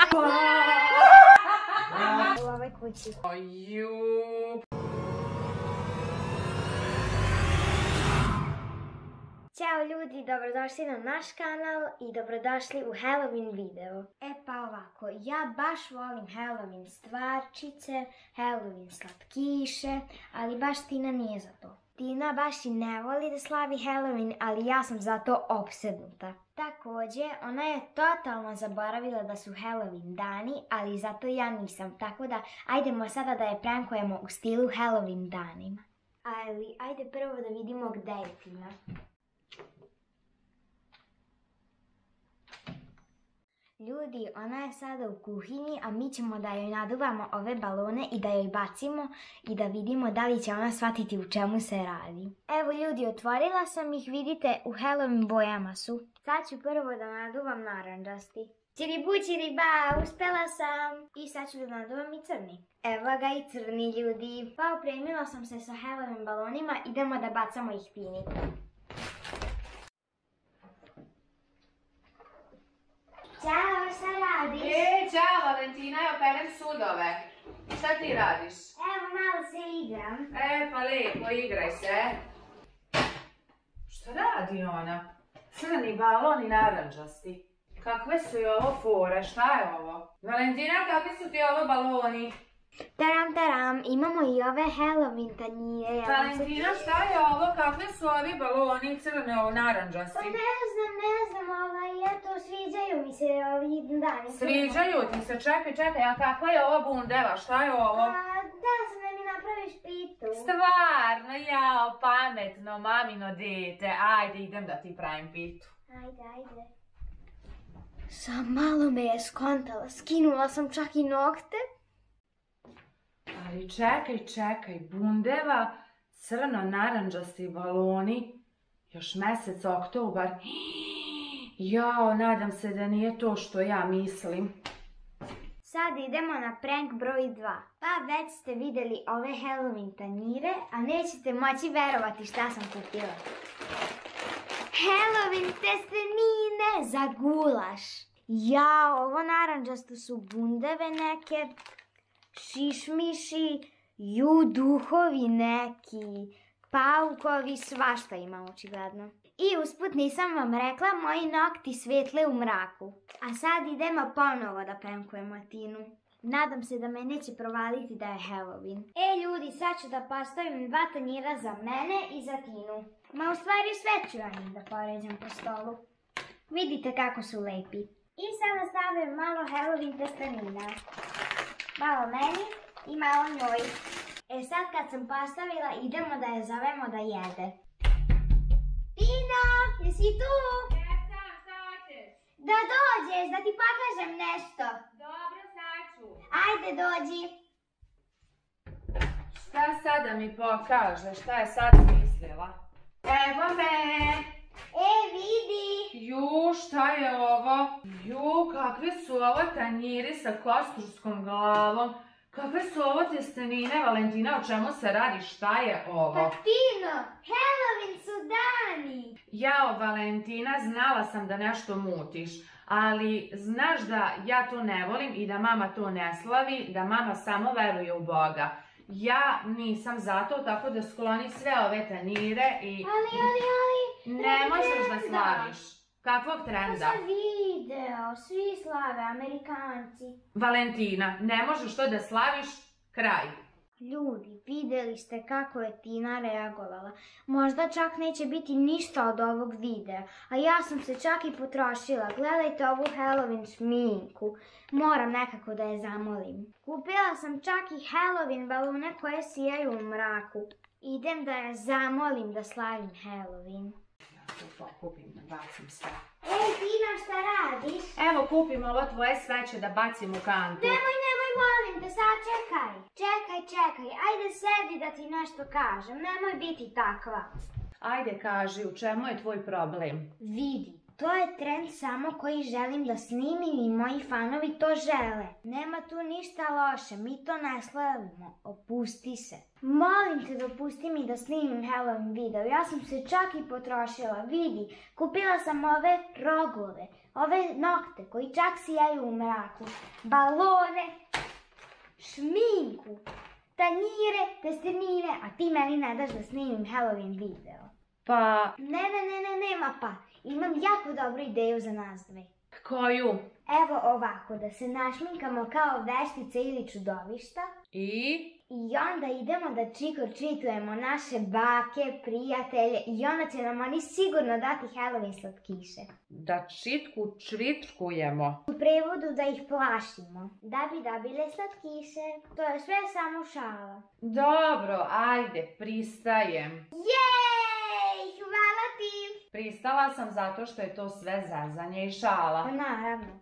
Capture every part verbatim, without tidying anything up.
U ovoj kući. Ćao ljudi, dobrodošli na naš kanal i dobrodošli u Halloween video. E pa ovako, ja baš volim Halloween stvarčice, Halloween slatkiše, ali baš Tina nije za to. Tina baš i ne voli da slavi Halloween, ali ja sam zato opsednuta. Također, ona je totalno zaboravila da su Halloween dani, ali zato ja nisam, tako da ajdemo sada da je prankujemo u stilu Halloween danima. Ali ajde prvo da vidimo gde je Tina. Ljudi, ona je sada u kuhinji, a mi ćemo da joj naduvamo ove balone i da joj bacimo i da vidimo da li će ona shvatiti u čemu se radi. Evo ljudi, otvorila sam ih, vidite, u Halloween bojama su. Sad ću prvo da naduvam narandžasti. Čiribu, čiriba, uspela sam! I sad ću da naduvam i crni. Evo ga i crni, ljudi. Pa opremila sam se sa Halloween balonima, idemo da bacamo ih Tini. Ćao, šta radiš? E, čao Valentina, ja perem sudove. Šta ti radiš? Evo, malo se igram. E, pa lepo, igraj se. Šta radi ona? Crni balon i naranđasti. Kakve su i ovo fore, šta je ovo? Valentina, kakvi su ti ovo baloni? Taram, taram, imamo i ove Halloween tanjire. Valentina, šta je ovo? Kakvi su ovi baloni crne naranđasti? Pa ne znam, ne znam, ovaj, eto, sviđaju mi se ovi dani. Sviđaju ti se, čekaj, čekaj, a kakva je ova bundeva, šta je ovo? Pa, da sam da mi napraviš pitu. Stvarno, jao, pametno, mamino dete, ajde, idem da ti pravim pitu. Ajde, ajde. Sam malo me je skontala, skinula sam čak i nokte. Ali čekaj, čekaj, bundeva, crno-naranđasti baloni, još mesec oktobar. Jao, nadam se da nije to što ja mislim. Sad idemo na prank broj dva. Pa već ste vidjeli ove Halloween tanjire, a nećete moći verovati šta sam kupila. Halloween testenine za gulaš. Jao, ovo naranđasto su bundeve neke. Šišmiši, ju duhovi neki, paukovi, svašta ima očigledno. I usput nisam vam rekla, moji nokti svetle u mraku. A sad idemo ponovo da prankujemo Tinu. Nadam se da me neće provaliti da je Halloween. E ljudi, sad ću da postavim dva tanjira za mene i za Tinu. Ma u stvari sve ću ja njih da poređam po stolu. Vidite kako su lepi. I sada stavim malo Halloween testenina. Malo meni i malo njoj. E sad kad sam postavila, idemo da je zovemo da jede. Tina, jesi tu? Jesam, šta hoćeš? Da dođeš, da ti pokažem nešto. Dobro, sad ću. Ajde, dođi. Šta sad da mi pokaže, šta je sad mislila? Evo me! E, vidi! Ju, šta je ovo? Ju, kakvi su ovo tanjiri sa kosturskom glavom? Kakve su ovo testenine, Valentina, o čemu se radi, šta je ovo? Pa Tino, Halloween su dani! Jao, Valentina, znala sam da nešto mutiš, ali znaš da ja to ne volim i da mama to ne slavi, da mama samo veruje u Boga. Ja nisam zato, tako da skloni sve ove tanjire i... Ali, ali, ali... Ne možeš da slaviš. Kakvog trenda? To sam video, svi slave, Amerikanci. Valentina, ne možeš to da slaviš, kraj. Ljudi, vidjeli ste kako je Tina reagovala. Možda čak neće biti ništa od ovog videa. A ja sam se čak i potrošila. Gledajte ovu Halloween šminku. Moram nekako da je zamolim. Kupila sam čak i Halloween balone koje sijaju u mraku. Idem da je zamolim da slavim Halloween. Ja to pokupim, da bacim sve. Ej, Tina, šta radiš? Evo, kupim ovo tvoje sveće da bacim u kantu. Nemoj, nemoj, molim te, sad čekaj. Čekaj, čekaj, ajde sedi da ti nešto kažem, nemoj biti takva. Ajde, kaži, u čemu je tvoj problem? Vidi, to je trend samo koji želim da snimim i moji fanovi to žele. Nema tu ništa loše, mi to ne slavimo, opusti se. Molim te, dopusti mi da snimim Halloween video, ja sam se čak i potrošila, vidi, kupila sam ove rogove. ove nokte koji čak sijaju u mraku, balone, šminku, tanjire, testenine, a ti meni ne daš da snimim Halloween video. Pa... Ne, ne, ne, ne, nema pa. Imam jako dobru ideju za nas dve. Koju? Evo ovako, da se našminkamo kao veštice ili čudovišta. I? I onda idemo da trick-or-treatujemo naše bake, prijatelje i onda će nam oni sigurno dati Halloween slatkiše. Da čitku čvitkujemo. U prevodu da ih plašimo. Da bi dobile slatkiše. To je sve samo šala. Dobro, ajde, pristajem. Jej, hvala ti! Pristala sam zato što je to sve zezanje i šala. Pa naravno.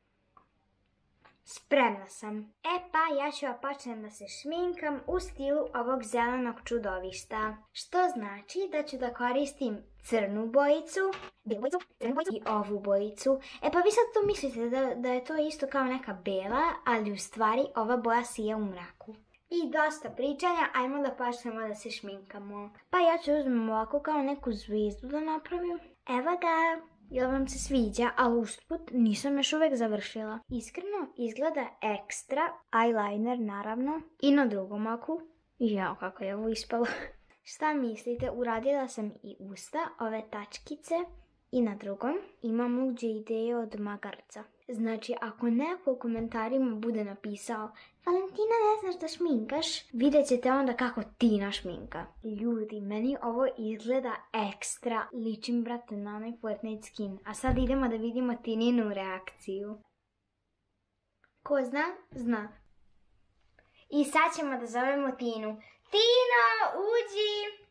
Spremna sam. E pa, ja ću ja počnem da se šminkam u stilu ovog zelenog čudovišta. Što znači da ću da koristim crnu bojicu, bijelu bojicu, crnu bojicu i ovu bojicu. E pa vi sad to mislite da, da je to isto kao neka bela, ali u stvari ova boja sija u mraku. I dosta pričanja, ajmo da počnemo da se šminkamo. Pa ja ću uzmem ovako kao neku zvijezdu da napravim. Evo ga. Jel vam se sviđa, ali usput nisam još uvijek završila. Iskreno izgleda ekstra, eyeliner naravno, i na drugom oku. Jao, kako je ovo ispalo. Šta mislite, uradila sam i usta, ove tačkice, i na drugom imam luđe ideje od magarca. Znači, ako neko u komentarima bude napisao Valentina, ne znaš da šminkaš, vidjet ćete onda kako Tina šminka. Ljudi, meni ovo izgleda ekstra. Ličim, brate, na onaj Fortnite skin. A sad idemo da vidimo Tininu reakciju. Ko zna, zna. I sad ćemo da zovemo Tinu. Tina, uđi!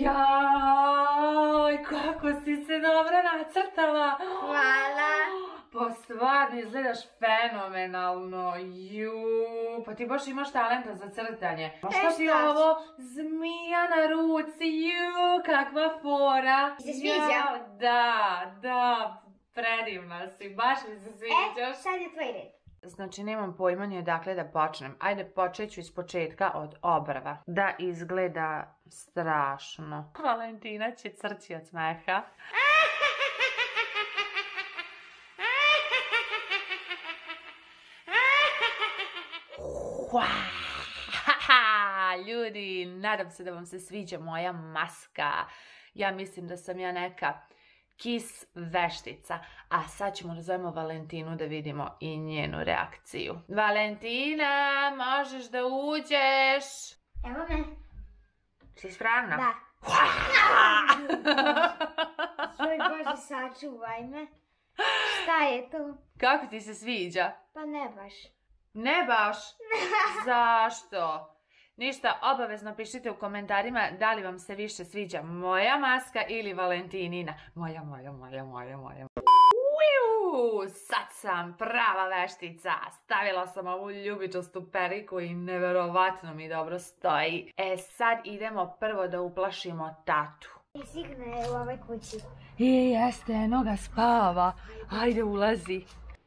Jaj, kako si se dobro nacrtala. Hvala. Pa stvarno izgledaš fenomenalno. Ju, pa ti baš imaš talenta za crtanje. A šta ti je ovo? Zmija na ruci, ju, kakva fora. Se sviđa? Ja, da, da, predivna si, baš mi se sviđaš. E, sad je tvoj red. Znači, nemam pojma ni odakle da počnem. Ajde, počet ću iz početka od obrva. Da izgleda strašno. Valentina će crći od smeha. Ljudi, nadam se da vam se sviđa moja maska. Ja mislim da sam ja neka kis veštica. A sad ćemo da zovemo Valentinu da vidimo i njenu reakciju. Valentina, možeš da uđeš? Evo me. Si spremna? Da. Svoj Bože, sačuvaj me. Šta je to? Kako ti se sviđa? Pa ne baš. Ne baš? Zašto? Ništa, obavezno pišite u komentarima da li vam se više sviđa moja maska ili Valentinina. Moja, moja, moja, moja, moja. Uuu, sad sam prava veštica. Stavila sam ovu ljubičastu periku i neverovatno mi dobro stoji. E, sad idemo prvo da uplašimo tatu. I sigurno je u ovoj kući. I jeste, noga spava. Ajde, ulazi.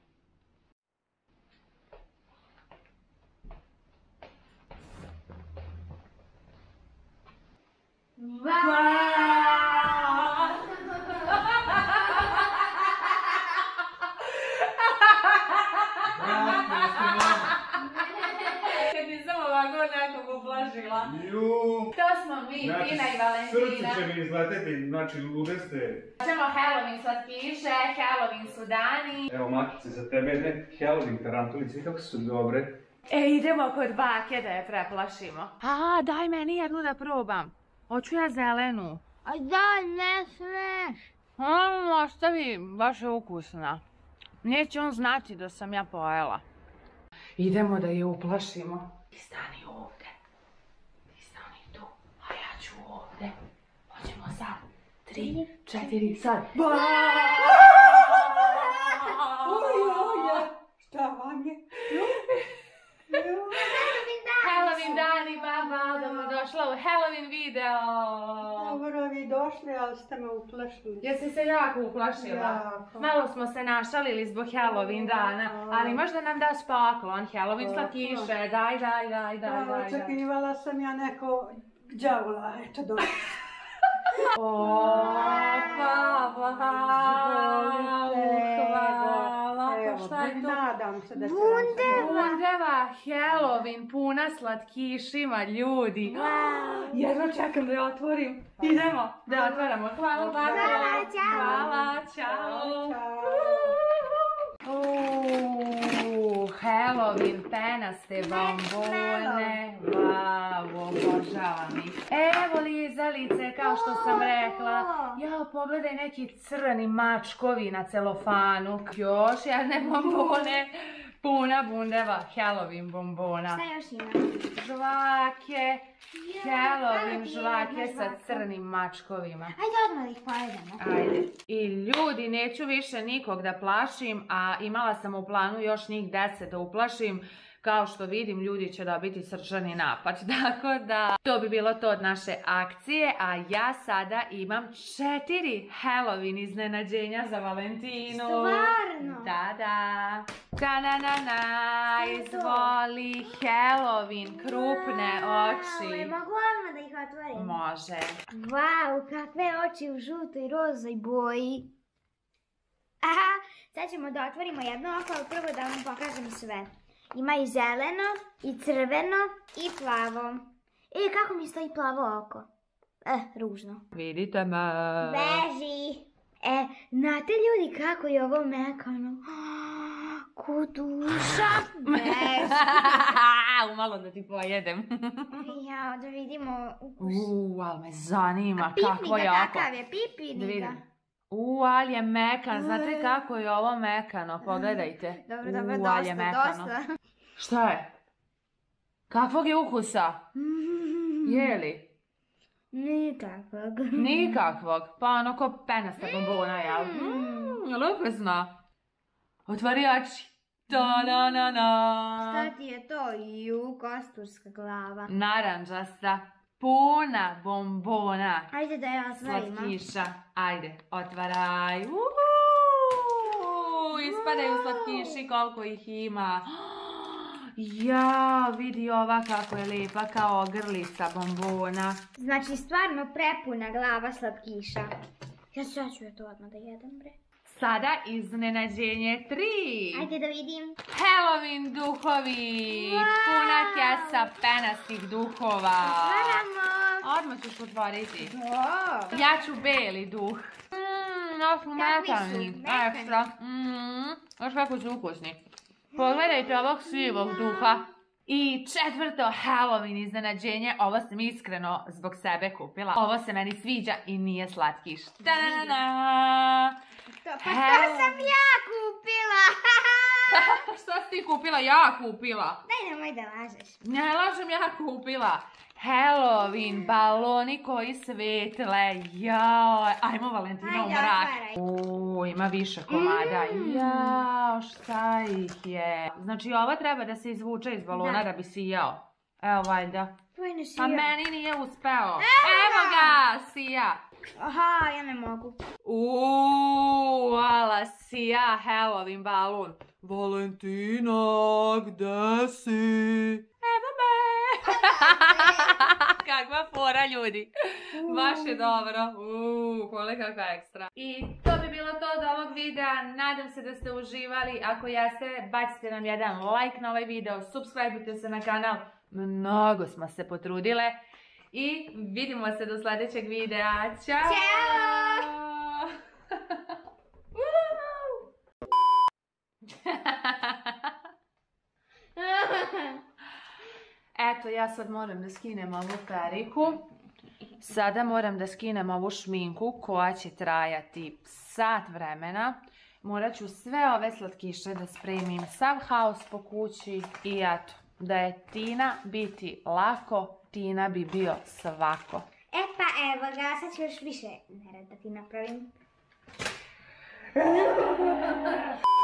Kad nisam ovako nekog uplašila. To smo mi, Tina i Valentina. Srce će mi izleteti, znači lude ste. Ćemo Halloween slatkiše, Halloween su dani. Evo makice za tebe, ne Halloween tarantulice, kako su dobre. E, idemo kod bake da je preplašimo. A, daj meni jednu da probam. Hoću ja zelenu. A daj, ne smeš. Um, ostavi, baš je ukusna. Neće on znati da sam ja pojela. Idemo da je uplašimo. Ti stani ovde. Ti stani tu, a ja ću ovde. Hoćemo sad. Tri, četiri, sad. Šta vam je? Halloween dani, baba, dobrodošla u Halloween video. Dobro vi došli, ali ste me uplašili. Jesi se jako uplašila? Jako. Malo smo se našalili zbog Halloween dana, ali možda nam daš poklon, Halloween slatkiše, daj, daj, daj, daj, daj, daj. Očekivala sam ja neko đavola, eto došli. O, hvala, hvala. evo, šta je to? nadam se da će Bundeva. Bundeva, Halloween, puna slatkišima, ljudi. Wow. Jedva čekam da je otvorim. Idemo da je otvaramo. Hvala, bako. Hvala, ćao. Hvala, čao. Ćao. Uuu, Halloween, penaste bombone. Wow, obožavam ih. Evo lizalice, kao što sam rekla. Ja, pogledaj neki crveni mačkovi na celofanu. Još jedne bombone. Puna Bundeva, Halloween bombona. Šta još ima? Žvake. Halloween ajde, žvake jedna sa žvaka. crnim mačkovima. Ajde odmah da ih pojedemo. Ajde. I ljudi, neću više nikog da plašim, a imala sam u planu još njih deset da uplašim. Kao što vidim, ljudi će dobiti srčani napad. Tako da, to bi bilo to od naše akcije, a ja sada imam četiri Halloween iznenađenja za Valentinu. Stvarno? Da, da. Ta-na-na-na, izvoli Halloween, krupne oči. Wow, mogu odmah da ih otvorim? Može. Wow, kakve oči u žutoj rozoj boji. Aha, sad ćemo da otvorimo jedno oko, ali prvo da vam pokažem sve. Ima i zeleno, i crveno, i plavo. E, kako mi stoji plavo oko? Eh, ružno. Vidite me. Beži. E, znate ljudi kako je ovo mekano? Ko duša. Beži. Umalo da ti pojedem. Ja, da vidimo ukus. Uuu, ali me zanima Pipi kako ga, jako. kakav je, pipi Da ga. vidim. Uuu, ali je mekan. Znate kako je ovo mekano? Pogledajte. Dobro, dobro, Uuu, ali dosta, je mekano. dosta. Šta je? Kakvog je ukusa? Je li? Nikakvog. Nikakvog. Pa ono ko penasta bombona, jel? Mmm, jel ukusno? Otvori oči. Ta-na-na-na. Šta ti je to? Ju, kosturska glava. Naranđasta. Puna bombona. Ajde da ja otvorim. Slatkiša. Ajde, otvaraj. Uhu! Ispadaju slatkiši, koliko ih ima. Ja, vidi ova kako je lijepa, kao ogrlica bombona. Znači, stvarno prepuna glava slatkiša. Ja sad ću ja to odmah da jedem, bre. Sada iznenađenje tri. Ajde da vidim. Halloween duhovi. Wow! Puna kesa penastih duhova. Otvaramo. Odmah ćeš otvoriti. O, Ja ću beli duh. Mmm, ovo su Kakvi su? mekani. Mekani. Ekstra. Mmm, još kako su ukusni. Pogledajte ovog sivog duha. I četvrto Halloween iznenađenje. Ovo sam iskreno zbog sebe kupila. Ovo se meni sviđa i nije slatkiš. Ta-da-da-da. to, pa to sam ja kupila. Šta si ti kupila? Ja kupila. Daj nemoj da lažeš. Ne lažem, ja kupila. Halloween, baloni koji svetle. Jao, ajmo Valentina u Ajde, mrak. otvaraj. Uuu, ima više komada. Jao, šta ih je. Znači, ova treba da se izvuče iz balona da, Da. bi sijao. Evo, valjda. Tvoj ne Pa sija. meni nije uspeo. Evo ga, sija. Aha, ja ne mogu. Uuu, ala sija Halloween balon. Valentina, gde si? Evo me. Kakva fora, ljudi. Baš je dobro. Uuu, pole kakva ekstra. I to bi bilo to od ovog videa. Nadam se da ste uživali. Ako jeste, bacite nam jedan like na ovaj video. Subscribeujte se na kanal. Mnogo smo se potrudile. I vidimo se do sljedećeg videa. Ćao! Ćao! Eto, ja sad moram da skinem ovu periku. Sada moram da skinem ovu šminku koja će trajati sat vremena. Morat ću sve ove slatkiše da spremim, sav haos po kući i eto, da je Tina biti lako, Tina bi bio svako. E pa evo ga, sad ću još više nerad da ti napravim.